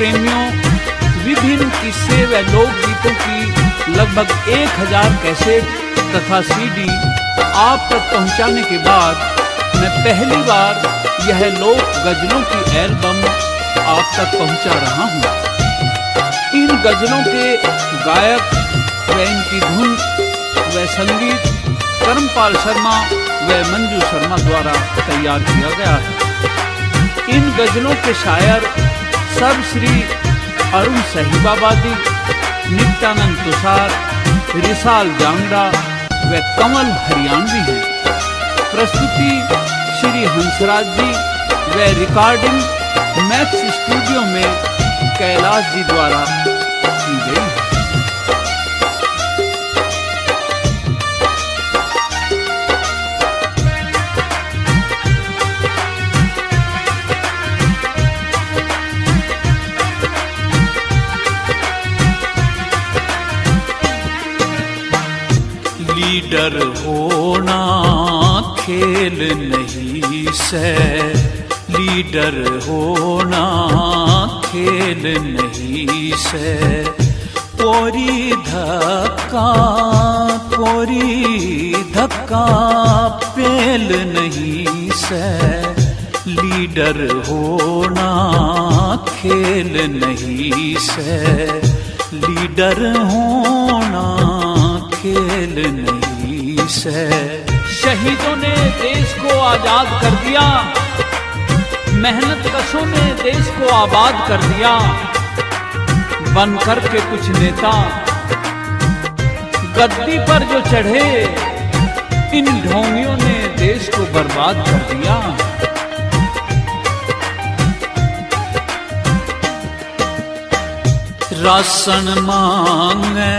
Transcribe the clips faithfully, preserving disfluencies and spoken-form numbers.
प्रेमियों, विभिन्न किस्से व लोकगीतों की लगभग एक हजार कैसेट तथा सीडी आप तक पहुंचाने के बाद मैं पहली बार यह लोक गजलों की एल्बम आप तक पहुंचा रहा हूं। इन गजलों के गायक व इनकी धुन व संगीत कर्मपाल शर्मा व मंजू शर्मा द्वारा तैयार किया गया है। इन गजलों के शायर सर्वश्री अरुण साहिबाबादी, नित्यानंद तुषार, रिसाल जांगड़ा व कमल हरियाणवी हैं। प्रस्तुति श्री हंसराज जी व रिकॉर्डिंग मैक्स स्टूडियो में कैलाश जी द्वारा की गई है। लीडर होना खेल नहीं से, लीडर होना खेल नहीं से। पोरी धक्का पोरी धक्का पेल नहीं से। लीडर होना खेल नहीं से, लीडर होना खेल नहीं से। शहीदों ने देश को आजाद कर दिया, मेहनत कशों ने देश को आबाद कर दिया। बन कर के कुछ नेता गद्दी पर जो चढ़े, इन ढोंगियों ने देश को बर्बाद कर दिया। राशन मांगे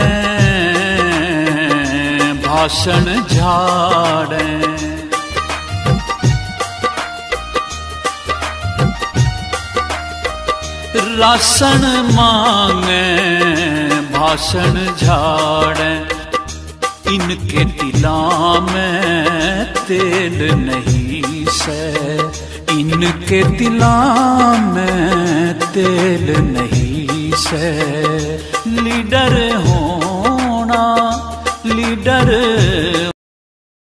भाषण झाड़े, राशन मांगे भाषण झाड़े। इनके तिला में तेल नहीं से, इनके तिला में तेल नहीं से। लीडर होना लीडर